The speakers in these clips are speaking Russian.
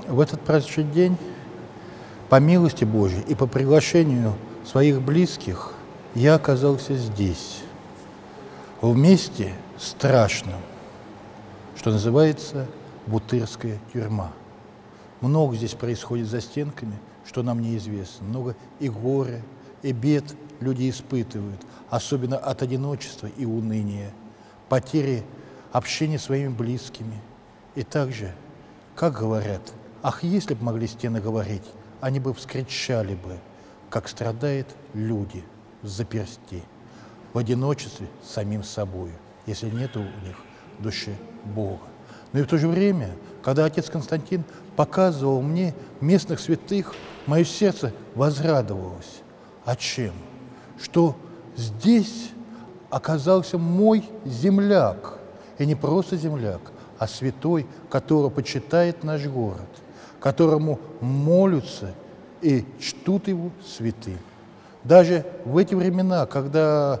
В этот праздничный день, по милости Божьей и по приглашению своих близких, я оказался здесь, в месте страшном, что называется Бутырская тюрьма. Много здесь происходит за стенками, что нам неизвестно. Много и горя, и бед люди испытывают, особенно от одиночества и уныния, потери общения с своими близкими. И также, как говорят, ах, если бы могли стены говорить, они бы вскричали бы, как страдают люди взаперти, в одиночестве с самим собою, если нет у них в душе Бога. Но и в то же время, когда отец Константин показывал мне местных святых, мое сердце возрадовалось. А чем? Что здесь оказался мой земляк, и не просто земляк, а святой, которого почитает наш город, которому молятся и чтут его святым. Даже в эти времена, когда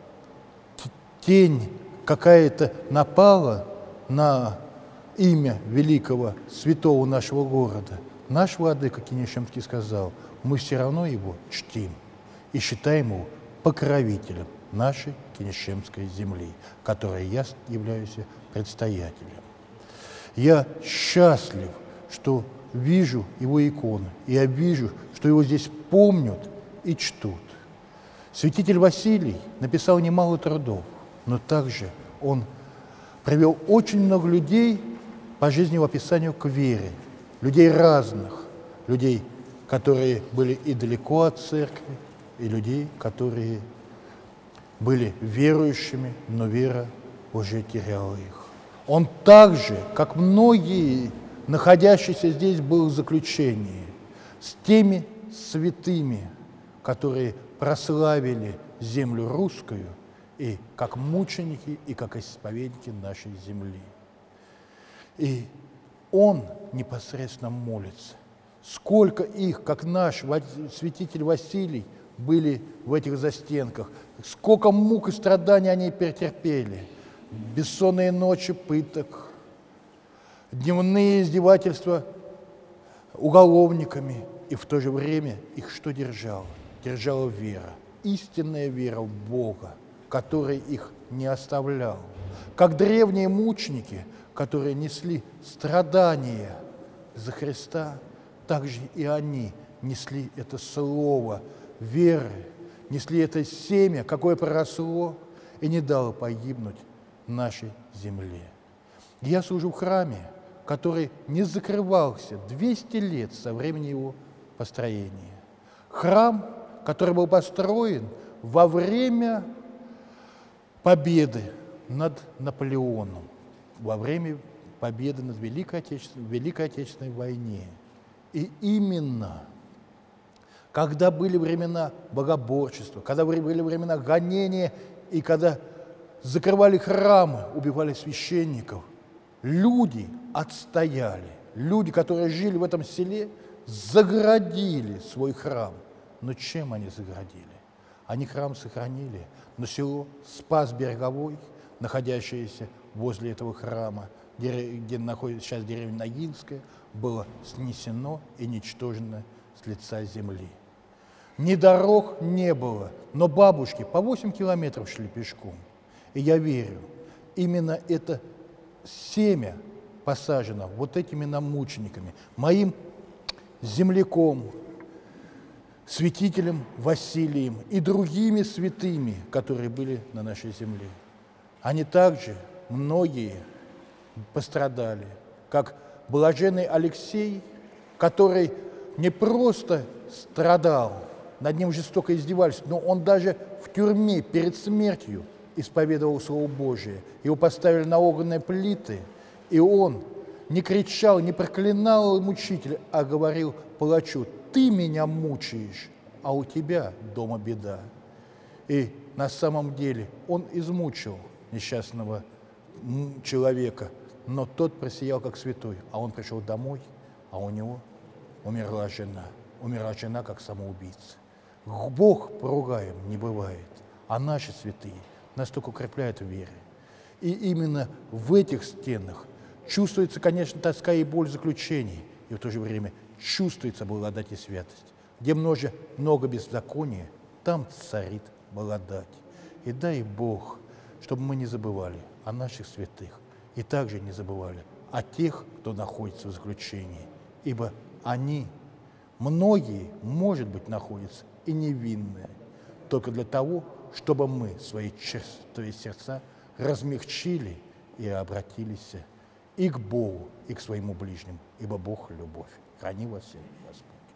тень какая-то напала на имя великого святого нашего города, наш владыка Кенешемский сказал: мы все равно его чтим и считаем его покровителем нашей Кенешемской земли, которой я являюсь предстоятелем. Я счастлив, что вижу его иконы, и я вижу, что его здесь помнят и чтут. Святитель Василий написал немало трудов, но также он привел очень много людей по жизненному описанию к вере, людей разных, людей, которые были и далеко от церкви, и людей, которые были верующими, но вера уже теряла их. Он также, как многие, находящиеся здесь, был в заключении, с теми святыми, которые прославили землю русскую, и как мученики, и как исповедники нашей земли. И он непосредственно молится. Сколько их, как наш святитель Василий, были в этих застенках, сколько мук и страданий они претерпели, бессонные ночи пыток, дневные издевательства уголовниками, и в то же время их что держало? Держала вера, истинная вера в Бога, который их не оставлял. Как древние мученики, которые несли страдания за Христа, так же и они несли это слово веры, несли это семя, какое проросло и не дало погибнуть нашей земле. Я служу в храме, который не закрывался 200 лет со времени его построения. Храм, который был построен во время победы над Наполеоном, во время победы над Великой Отечественной войне. И именно когда были времена богоборчества, когда были времена гонения, и когда закрывали храмы, убивали священников, люди отстояли. Люди, которые жили в этом селе, заградили свой храм. Но чем они заградили? Они храм сохранили, но село Спас-Береговой, находящееся возле этого храма, где находится сейчас деревня Ногинская, было снесено и уничтожено с лица земли. Ни дорог не было, но бабушки по 8 километров шли пешком. И я верю, именно это семя посажено вот этими намучениками, моим земляком, святителем Василием и другими святыми, которые были на нашей земле. Они также, многие, пострадали, как блаженный Алексей, который не просто страдал, над ним жестоко издевались, но он даже в тюрьме перед смертью исповедовал Слово Божие. Его поставили на огненные плиты, и он не кричал, не проклинал мучителя, а говорил палачу: «Ты меня мучаешь, а у тебя дома беда». И на самом деле он измучил несчастного человека, но тот просиял как святой, а он пришел домой, а у него умерла жена как самоубийца. Бог поругаем не бывает, а наши святые нас только укрепляют в вере. И именно в этих стенах чувствуется, конечно, тоска и боль заключений, и в то же время чувствуется благодать и святость. Где много беззакония, там царит благодать. И дай Бог, чтобы мы не забывали о наших святых и также не забывали о тех, кто находится в заключении, ибо они, многие, может быть, находятся и невинные, только для того, чтобы мы свои черствые сердца размягчили и обратились и к Богу, и к своему ближнему, ибо Бог – любовь. Храни вас всех, Господь.